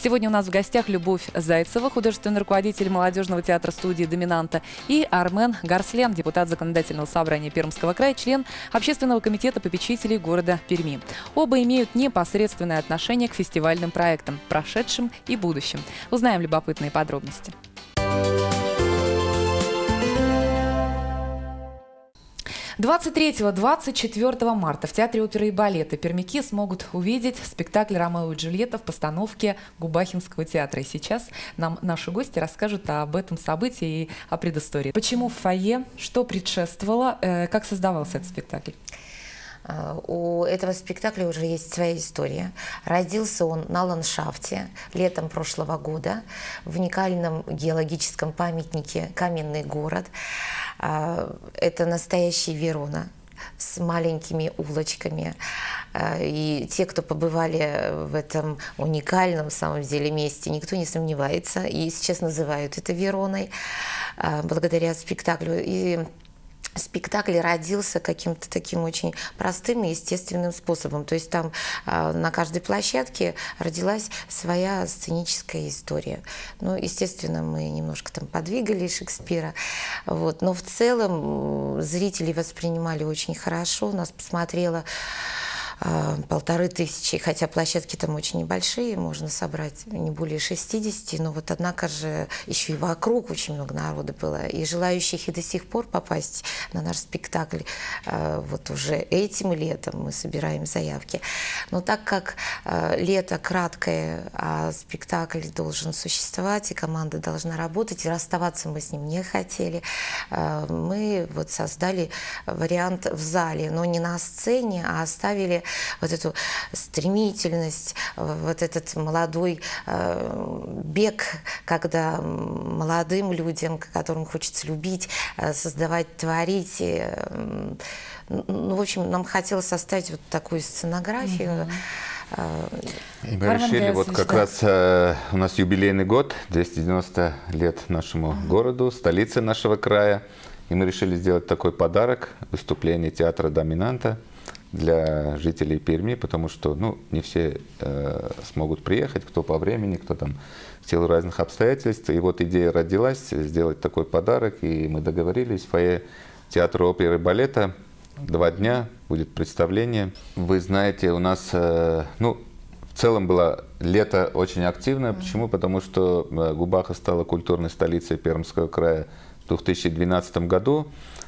Сегодня у нас в гостях Любовь Зайцева, художественный руководитель молодежного театра студии «Доминанта», и Армен Гарслян, депутат Законодательного собрания Пермского края, член Общественного комитета попечителей города Перми. Оба имеют непосредственное отношение к фестивальным проектам, прошедшим и будущим. Узнаем любопытные подробности. 23-24 марта в Театре оперы и балета пермяки смогут увидеть спектакль «Ромео и Джульетта» в постановке Губахинского театра. И сейчас нам наши гости расскажут об этом событии и о предыстории. Почему в фойе, что предшествовало, как создавался этот спектакль? У этого спектакля уже есть своя история. Родился он на ландшафте летом прошлого года в уникальном геологическом памятнике «Каменный город». Это настоящий Верона с маленькими улочками. И те, кто побывали в этом уникальном, в самом деле, месте, никто не сомневается. И сейчас называют это Вероной благодаря спектаклю. И спектакль родился каким-то таким очень простым и естественным способом. То есть там на каждой площадке родилась своя сценическая история. Ну, естественно, мы немножко там подвигали Шекспира. Вот. Но в целом зрители воспринимали очень хорошо. Нас посмотрело 1500, хотя площадки там очень небольшие, можно собрать не более 60, но вот однако же еще и вокруг очень много народа было, и желающих и до сих пор попасть на наш спектакль вот уже этим летом мы собираем заявки. Но так как лето краткое, а спектакль должен существовать, и команда должна работать, и расставаться мы с ним не хотели, мы вот создали вариант в зале, но не на сцене, а оставили вот эту стремительность, вот этот молодой бег, когда молодым людям, которым хочется любить, создавать, творить. Ну, в общем, нам хотелось составить вот такую сценографию. И мы решили, вот как раз у нас юбилейный год, 290 лет нашему городу, столице нашего края. И мы решили сделать такой подарок, выступление театра «Доминанта» для жителей Перми, потому что, ну, не все смогут приехать, кто по времени, кто там в силу разных обстоятельств. И вот идея родилась сделать такой подарок, и мы договорились в фойе театра оперы и балета. 2 дня будет представление. Вы знаете, у нас, ну, в целом было лето очень активное. Почему? Потому что Губаха стала культурной столицей Пермского края в 2012 году.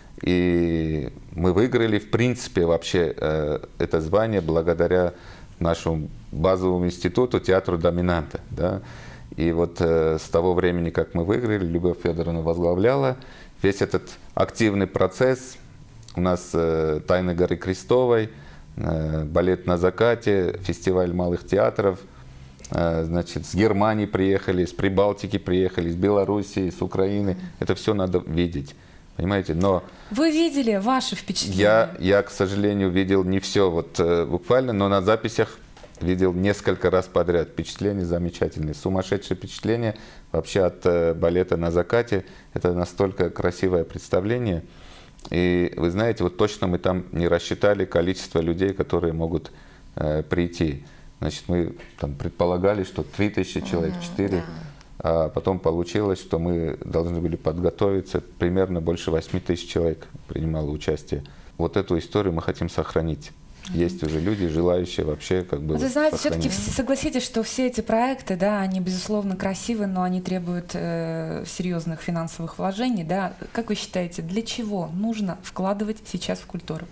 И мы выиграли, в принципе, вообще это звание благодаря нашему базовому институту, театру «Доминанта». Да? И вот с того времени, как мы выиграли, Любовь Федоровна возглавляла весь этот активный процесс. У нас «Тайны горы Крестовой», балет на закате, фестиваль малых театров. Значит, с Германии приехали, с Прибалтики приехали, с Белоруссии, с Украины. Это все надо видеть. Понимаете, но... Вы видели ваши впечатления? Я, к сожалению, видел не все вот буквально, но на записях видел несколько раз подряд. Впечатления замечательные, сумасшедшие впечатления вообще от балета на закате. Это настолько красивое представление. И вы знаете, вот точно мы там не рассчитали количество людей, которые могут прийти. Значит, мы там предполагали, что 3000 человек, 4. А потом получилось, что мы должны были подготовиться, примерно больше 8000 человек принимало участие. Вот эту историю мы хотим сохранить. Есть уже люди, желающие вообще как бы... Вы знаете, все-таки согласитесь, что все эти проекты, да, они безусловно красивы, но они требуют серьезных финансовых вложений, да. Как вы считаете, для чего нужно вкладывать сейчас в культуру?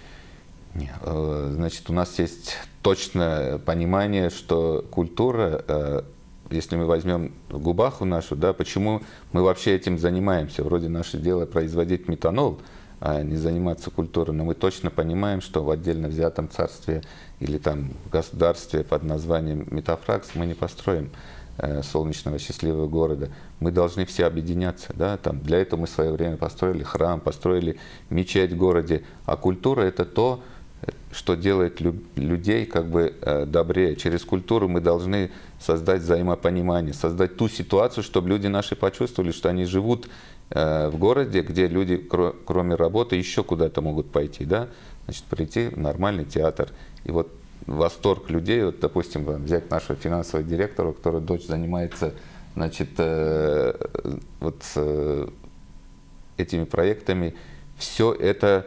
Значит, у нас есть точное понимание, что культура... Если мы возьмем Губаху нашу, да, почему мы вообще этим занимаемся? Вроде наше дело производить метанол, а не заниматься культурой. Но мы точно понимаем, что в отдельно взятом царстве или там государстве под названием Метафракс мы не построим солнечного счастливого города. Мы должны все объединяться. Да? Там, для этого мы в свое время построили храм, построили мечеть в городе. А культура – это то, что делает людей как бы добрее. Через культуру мы должны создать взаимопонимание, создать ту ситуацию, чтобы люди наши почувствовали, что они живут в городе, где люди, кроме работы, еще куда-то могут пойти. Да? Значит, прийти в нормальный театр. И вот восторг людей. Вот, допустим, взять нашего финансового директора, у которого дочь занимается, значит, этими проектами. Все это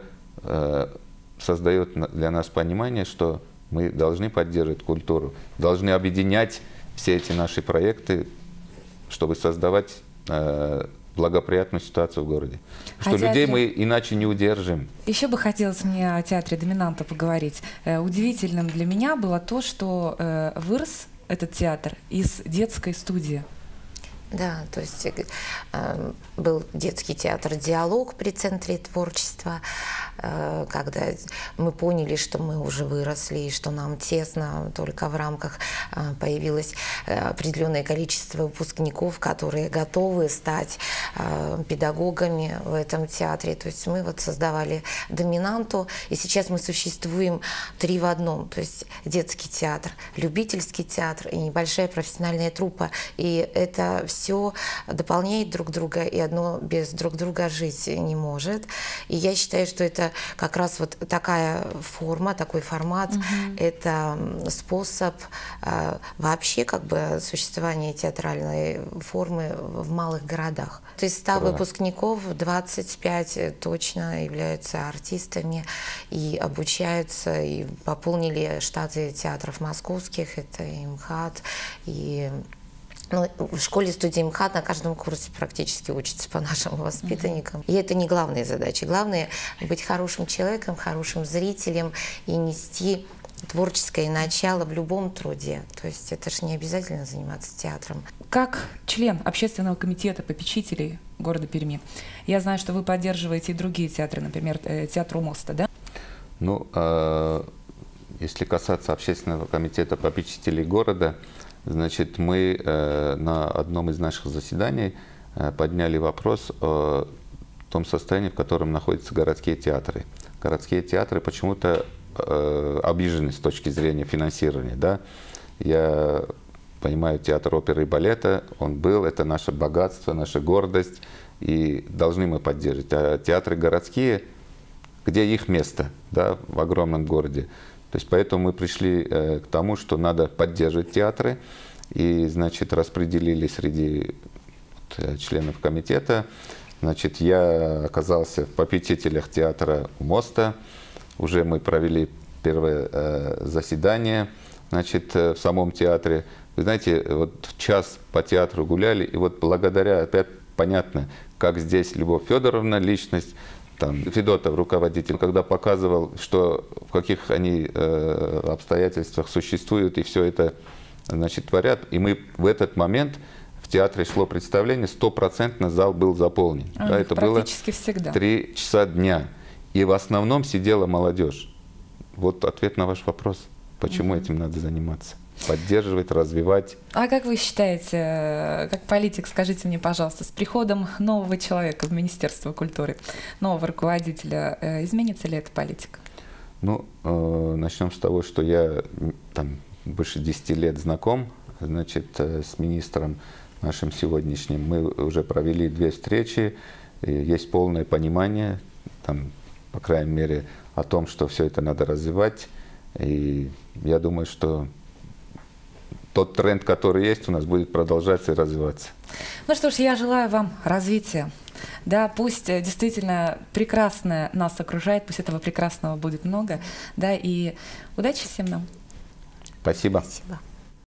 создает для нас понимание, что мы должны поддерживать культуру, должны объединять все эти наши проекты, чтобы создавать благоприятную ситуацию в городе. Что людей мы иначе не удержим. Еще бы хотелось мне о театре «Доминанта» поговорить. Удивительным для меня было то, что вырос этот театр из детской студии. Да, то есть был детский театр «Диалог» при Центре творчества, когда мы поняли, что мы уже выросли, и что нам тесно, только в рамках появилось определенное количество выпускников, которые готовы стать педагогами в этом театре. То есть мы вот создавали «Доминанту», и сейчас мы существуем 3 в 1. То есть детский театр, любительский театр и небольшая профессиональная труппа. И это все дополняет друг друга, и одно без друг друга жить не может. И я считаю, что это как раз вот такая форма, такой формат, это способ вообще как бы существования театральной формы в малых городах. То есть 100 выпускников, 25 точно являются артистами и обучаются, и пополнили штаты театров московских, это и МХАТ, и в школе-студии МХАТ на каждом курсе практически учатся по нашим воспитанникам. И это не главная задача. Главное — быть хорошим человеком, хорошим зрителем и нести творческое начало в любом труде. То есть это же не обязательно заниматься театром. Как член общественного комитета попечителей города Перми, я знаю, что вы поддерживаете и другие театры, например, театр у моста, да? Ну, если касаться общественного комитета попечителей города, значит, мы на одном из наших заседаний подняли вопрос о том состоянии, в котором находятся городские театры. Городские театры почему-то обижены с точки зрения финансирования. Да? Я понимаю, театр оперы и балета, он был, это наше богатство, наша гордость, и должны мы поддерживать. А театры городские, где их место, да, в огромном городе? То есть поэтому мы пришли к тому, что надо поддерживать театры, и, значит, распределили среди членов комитета. Значит, я оказался в попечителях театра у моста. Уже мы провели первое заседание, значит, в самом театре. Вы знаете, вот час по театру гуляли, и вот благодаря, опять понятно, как здесь Любовь Федоровна, личность, там, Федотов, руководитель, когда показывал, что в каких они обстоятельствах существуют и все это, значит, творят. И мы в этот момент в театре шло представление, 100% зал был заполнен. Да, это было всегда. 3 часа дня. И в основном сидела молодежь. Вот ответ на ваш вопрос. Почему этим надо заниматься? Поддерживать, развивать. А как вы считаете, как политик, скажите мне, пожалуйста, с приходом нового человека в Министерство культуры, нового руководителя, изменится ли эта политика? Ну, начнем с того, что я там больше 10 лет знаком, значит, с министром нашим сегодняшним. Мы уже провели 2 встречи, есть полное понимание, там, по крайней мере, о том, что все это надо развивать. И я думаю, что тот тренд, который есть, у нас будет продолжаться и развиваться. Ну что ж, я желаю вам развития. Да, пусть действительно прекрасное нас окружает, пусть этого прекрасного будет много. Да, и удачи всем нам. Спасибо. Спасибо.